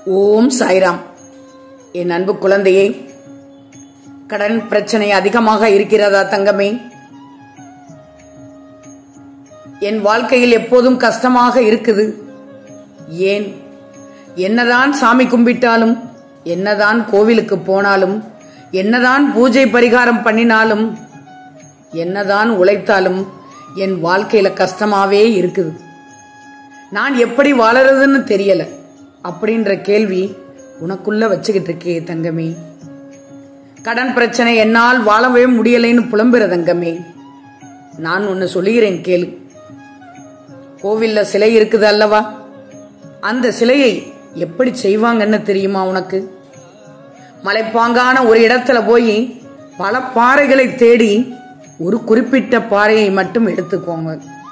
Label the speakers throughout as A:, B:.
A: ஓம் சாய்ராம். என் அன்பு குழந்தையே, கடன் பிரச்சனை அதிகமாக இருக்கிறதா தங்கமே? என் வாழ்க்கையில் எப்போதும் கஷ்டமாக இருக்குது. ஏன்? என்னதான் சாமி கும்பிட்டாலும், என்னதான் கோவிலுக்கு போனாலும், என்னதான் பூஜை பரிகாரம் பண்ணினாலும், என்னதான் உழைத்தாலும் என் வாழ்க்கையில கஷ்டமாவே இருக்குது. நான் எப்படி வாழறதுன்னு தெரியல அப்படின்ற கேள்வி உனக்குள்ள வச்சுக்கிட்டு இருக்கே தங்கமே. கடன் பிரச்சனை, என்னால் வாழவே முடியலைன்னு புலம்புற தங்கமே. நான் ஒன்னு சொல்லுகிறேன் கேளு. கோவில்ல சிலை இருக்குது அல்லவா? அந்த சிலையை எப்படி செய்வாங்கன்னு தெரியுமா உனக்கு? மலைப்பாங்கான ஒரு இடத்துல போய் பல பாறைகளை தேடி ஒரு குறிப்பிட்ட பாறையை மட்டும் எடுத்துக்கோங்க.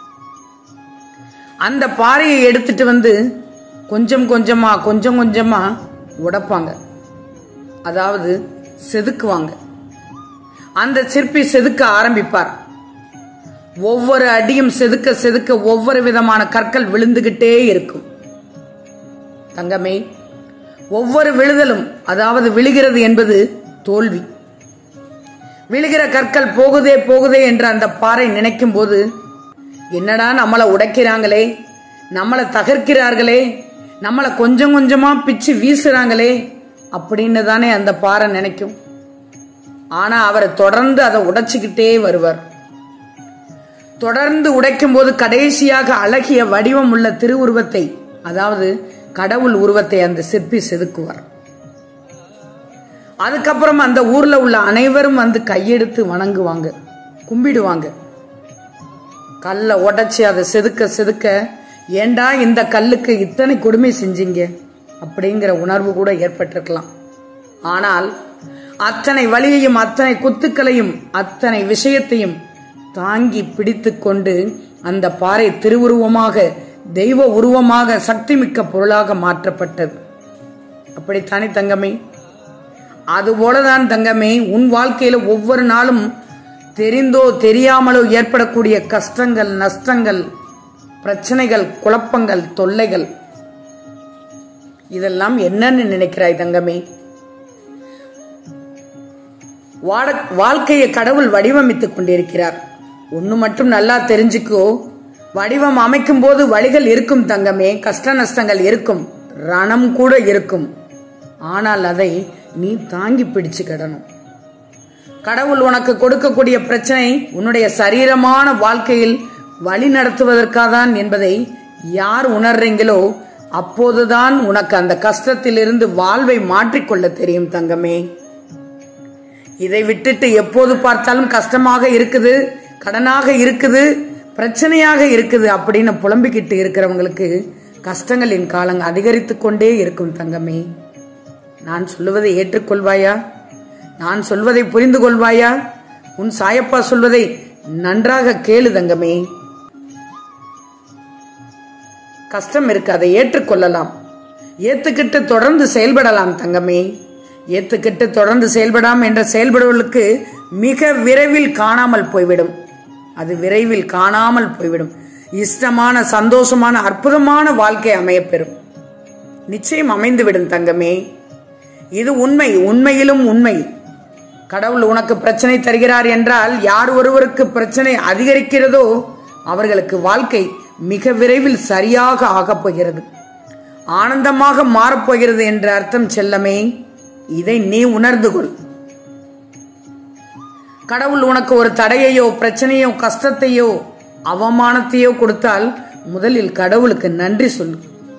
A: அந்த பாறையை எடுத்துட்டு வந்து கொஞ்சம் கொஞ்சமா உடைப்பாங்க, அதாவது செதுக்குவாங்க. அந்த சிற்பி செதுக்க ஆரம்பிப்பார். ஒவ்வொரு அடியும் செதுக்க செதுக்க ஒவ்வொரு விதமான கற்கள் விழுந்துகிட்டே இருக்கும் தங்கமே. ஒவ்வொரு விழுதலும், அதாவது விழுகிறது என்பது தோல்வி. விழுகிற கற்கள் போகுதே என்று அந்த பாறை நினைக்கும் போது, என்னடா நம்மளை உடைக்கிறாங்களே, நம்மளை தகர்க்கிறார்களே, நம்மளை கொஞ்சம் கொஞ்சமா பிச்சு வீசுறாங்களே அப்படின்னு தானே அந்த பாறை நினைக்கும். ஆனா அவர் தொடர்ந்து அதை உடைச்சுக்கிட்டே வருவார். தொடர்ந்து உடைக்கும் போது கடைசியாக அழகிய வடிவம் உள்ள திருவுருவத்தை, அதாவது கடவுள் உருவத்தை அந்த சிற்பி செதுக்குவார். அதுக்கப்புறம் அந்த ஊர்ல உள்ள அனைவரும் வந்து கையெடுத்து வணங்குவாங்க, கும்பிடுவாங்க. கல்லை உடைச்சி அதை செதுக்க செதுக்க, ஏண்டா இந்த கல்லுக்கு இத்தனை கொடுமை செஞ்சீங்க அப்படிங்கிற உணர்வு கூட ஏற்பட்டிருக்கலாம். ஆனால் அத்தனை வலியையும், அத்தனை குத்துக்களையும், அத்தனை விஷயத்தையும் தாங்கி பிடித்து கொண்டு அந்த பாறை திருவுருவமாக, தெய்வ உருவமாக, சக்தி மிக்க பொருளாக மாற்றப்பட்டது. அப்படித்தானே தங்கமே? அதுபோலதான் தங்கமே, உன் வாழ்க்கையில ஒவ்வொரு நாளும் தெரிந்தோ தெரியாமலோ ஏற்படக்கூடிய கஷ்டங்கள், நஷ்டங்கள், பிரச்சனைகள், குழப்பங்கள், தொல்லைகள், இதெல்லாம் என்னன்னு நினைக்கிறாய் தங்கமே? வாழ்க்கையை கடவுள் வடிவமைத்துக் கொண்டிருக்கிறார். ஒண்ணு மட்டும் நல்லா தெரிஞ்சுக்கோ, வடிவம் அமைக்கும் போது வழிகள் இருக்கும் தங்கமே, கஷ்ட நஷ்டங்கள் இருக்கும், ரணம் கூட இருக்கும். ஆனால் அதை நீ தாங்கி பிடிச்சுக்கிடணும். கடவுள் உனக்கு கொடுக்கக்கூடிய பிரச்சனை உன்னுடைய சரீரமான வாழ்க்கையில் வழி நடத்துவதற்காதான் என்பதை யார் உணர்றீங்களோ அப்போதுதான் உனக்கு அந்த கஷ்டத்திலிருந்து வாழ்வை மாற்றிக்கொள்ள தெரியும் தங்கமே. இதை விட்டுட்டு எப்போது பார்த்தாலும் கஷ்டமாக இருக்குது, கடனாக இருக்குது, பிரச்சனையாக இருக்குது அப்படின்னு புலம்பிக்கிட்டு இருக்கிறவங்களுக்கு கஷ்டங்களின் காலம் அதிகரித்து கொண்டே இருக்கும் தங்கமே. நான் சொல்லுவதை ஏற்றுக்கொள்வாயா? நான் சொல்வதை புரிந்து கொள்வாயா? உன் சாயப்பா சொல்வதை நன்றாக கேளு தங்கமே. கஷ்டம் இருக்கு, அதை ஏற்றுக்கொள்ளலாம், ஏத்துக்கிட்டு தொடர்ந்து செயல்படலாம் தங்கமே. ஏத்துக்கிட்டு தொடர்ந்து செயல்படாம என்ற செயல்படுவதற்கு மிக விரைவில் காணாமல் போய்விடும். அது விரைவில் காணாமல் போய்விடும். இஷ்டமான, சந்தோஷமான, அற்புதமான வாழ்க்கை அமையப்பெறும். நிச்சயம் அமைந்துவிடும் தங்கமே. இது உண்மை, உண்மையிலும் உண்மை. கடவுள் உனக்கு பிரச்சனை தருகிறார் என்றால், யார் ஒருவருக்கு பிரச்சனை அதிகரிக்கிறதோ அவர்களுக்கு வாழ்க்கை மிக விரைவில் சரியாக ஆகப் போகிறது, ஆனந்தமாக மாறப்போகிறது என்ற அர்த்தம் செல்லமே. இதை நீ உணர்ந்து கொள். கடவுள் உனக்கு ஒரு தடையையோ, பிரச்சனையோ, கஷ்டத்தையோ, அவமானத்தையோ கொடுத்தால் முதலில் கடவுளுக்கு நன்றி சொல்லு.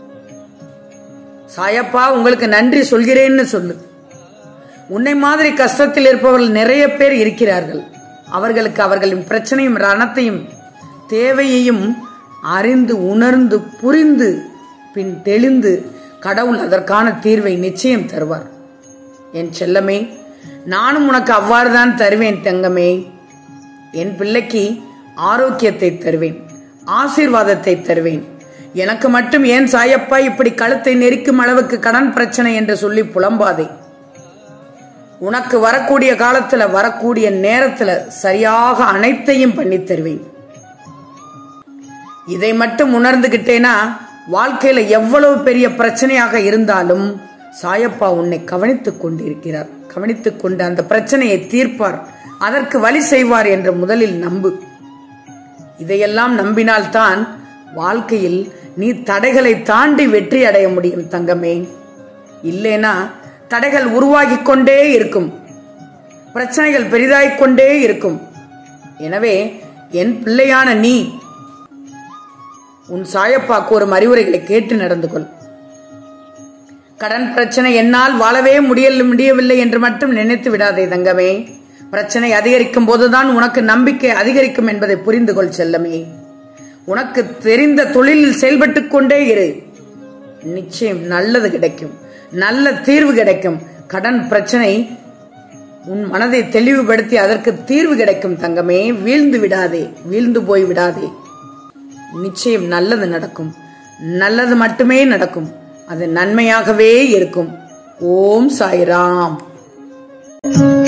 A: சாயப்பா உங்களுக்கு நன்றி சொல்கிறேன்னு சொல்லு. உன்னை மாதிரி கஷ்டத்தில் இருப்பவர்கள் நிறைய பேர் இருக்கிறார்கள். அவர்களுக்கு அவர்களின் பிரச்சனையும், ரணத்தையும், தேவையையும் அறிந்து, உணர்ந்து, புரிந்து, பின் தெளிந்து கடவுள் அதற்கான தீர்வை நிச்சயம் தருவார். என் செல்லமே, நானும் உனக்கு அவ்வாறுதான் தருவேன் தங்கமே. என் பிள்ளைக்கு ஆரோக்கியத்தை தருவேன், ஆசீர்வாதத்தை தருவேன். எனக்கு மட்டும் ஏன் சாயப்பா இப்படி கழுத்தை நெரிக்கும் அளவுக்கு கடன் பிரச்சனை என்று சொல்லி புலம்பாதே. உனக்கு வரக்கூடிய காலத்துல, வரக்கூடிய நேரத்துல சரியாக அனைத்தையும் பண்ணி தருவேன். இதை மட்டும் உணர்ந்துகிட்டேனா வாழ்க்கையில எவ்வளவு பெரிய பிரச்சனையாக இருந்தாலும் சாயப்பா உன்னை கவனித்துக் கொண்டிருக்கிறார். கவனித்துக் கொண்டு அந்த பிரச்சனையை தீர்ப்பார், அதற்கு வழி செய்வார் என்று முதலில் நம்பு. இதையெல்லாம் நம்பினால்தான் வாழ்க்கையில் நீ தடைகளை தாண்டி வெற்றி அடைய முடியும் தங்கமே. இல்லைனா தடைகள் உருவாகிக் கொண்டே இருக்கும், பிரச்சனைகள் பெரிதாகிக் கொண்டே இருக்கும். எனவே என் பிள்ளையான நீ உன் சாயப்பா கூறும் அறிவுரைகளை கேட்டு நடந்து கொள். கடன் பிரச்சனை என்னால் வாழவே முடியவில்லை என்று மட்டும் நினைத்து விடாதே தங்கமே. பிரச்சனை அதிகரிக்கும் போதுதான் உனக்கு நம்பிக்கை அதிகரிக்கும் என்பதை புரிந்து கொள் செல்லமே. உனக்கு தெரிந்த தொழிலில் செயல்பட்டுக் கொண்டே இரு, நிச்சயம் நல்லது கிடைக்கும், நல்ல தீர்வு கிடைக்கும். கடன் பிரச்சனை உன் மனதை தெளிவுபடுத்தி அதற்கு தீர்வு கிடைக்கும் தங்கமே. வீழ்ந்து விடாதே, வீழ்ந்து போய் விடாதே. நிச்சயம் நல்லது நடக்கும், நல்லது மட்டுமே நடக்கும், அது நன்மையாகவே இருக்கும். ஓம் சாய்ராம்.